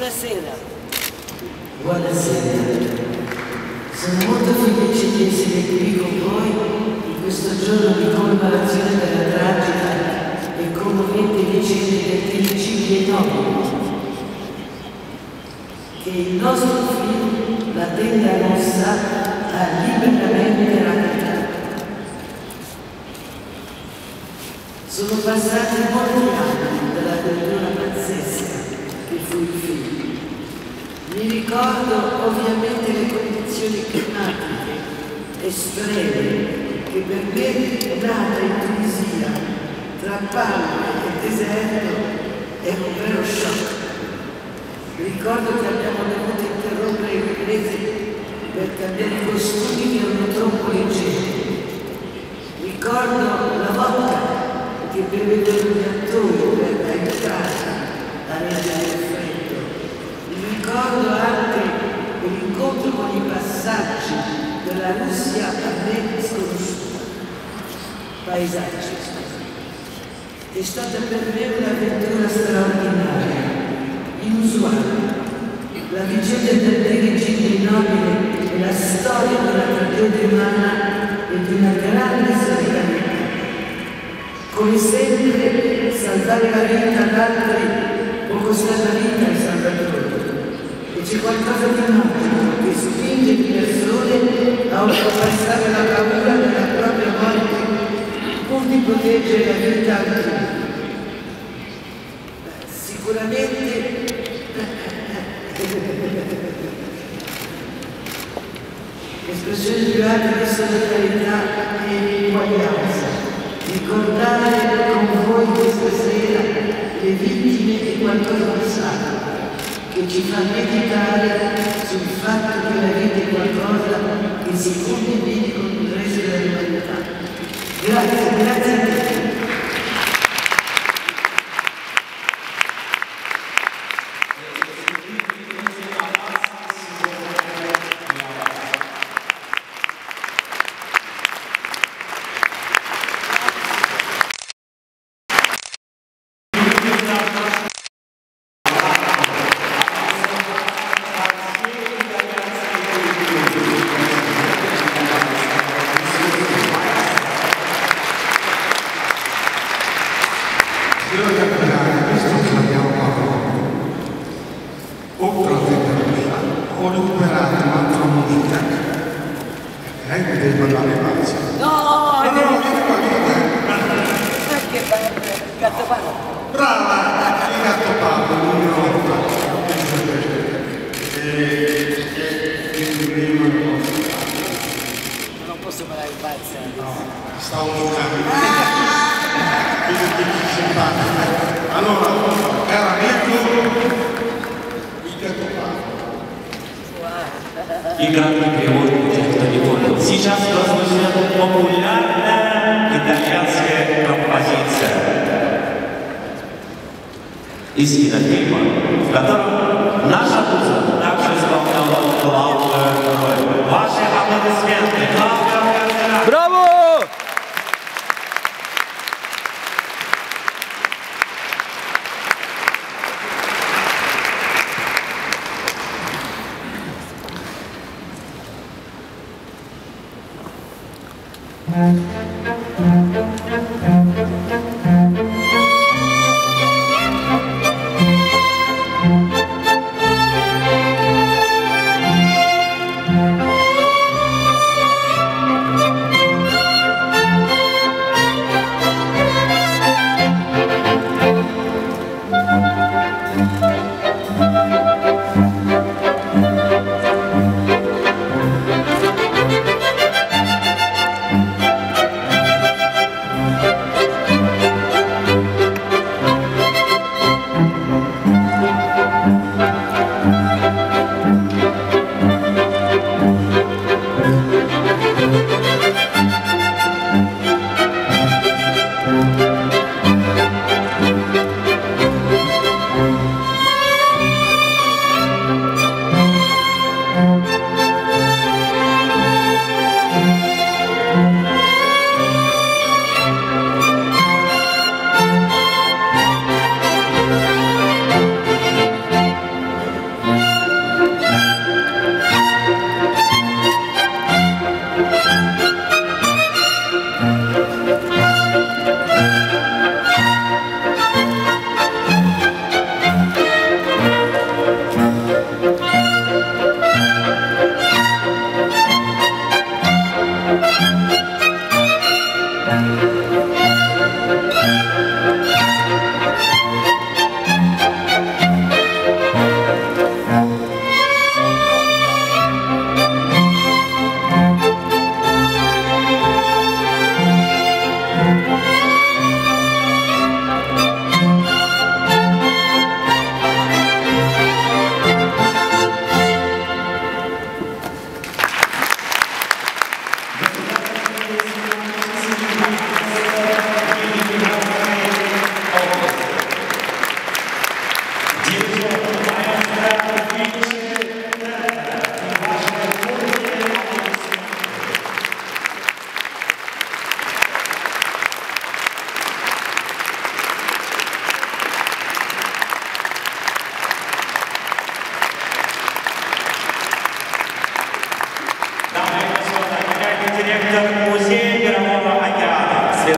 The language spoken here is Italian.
Buonasera. Buonasera. Sono molto felice di essere qui con voi in questo giorno di commemorazione della tragica e commovente vicenda del Tilicidio nobile. Che il nostro film, La tenda rossa, ha liberamente raccontato. Sono passati molti anni dall'avventura pazzesca che fu il film. Mi ricordo ovviamente le condizioni climatiche estreme che per me, nata in Tunisia, tra palme e deserto, è un vero shock. Ricordo che abbiamo dovuto interrompere le riprese per cambiare i costumi che erano troppo leggeri. Ricordo la vodka che bevevano gli attori per aiutare a reggere il freddo. Ricordo anche l'incontro con i passaggi della Russia a me sconosciuta. Paesaggi. È stata per me un'avventura straordinaria, inusuale. La vicenda del Tilicidio nobile è la storia di una tragedia umana e di una grande solidarietà. Come sempre, salvare la vita ad altri può costare la vita ai salvatori. E c'è qualcosa di magico che spinge le persone a oltrepassare la paura della propria morte pur di proteggere la vita altrui. Sicuramente l'espressione più alta di solidarietà e uguaglianza. Ricordare con voi questa sera le vittime è qualcosa di sacro che ci fa meditare sul fatto che la vita è qualcosa che si condivide con il resto dell'umanità. Grazie, grazie a tutti. Ho recuperato un'altra musica e mi devi parlare pazzo. No, Perché Gattopardo. brava, il Gattopardo, Non posso parlare pazzo. no, stavo giocando. Quindi simpatico. Allora, era amico il Gattopardo. Игра переводит телефон. Сейчас прозвучит популярная итальянская композиция из кинофильма, в котором наша музыка также исполняла главную роль. Ваши аплодисменты. Браво! Thank you.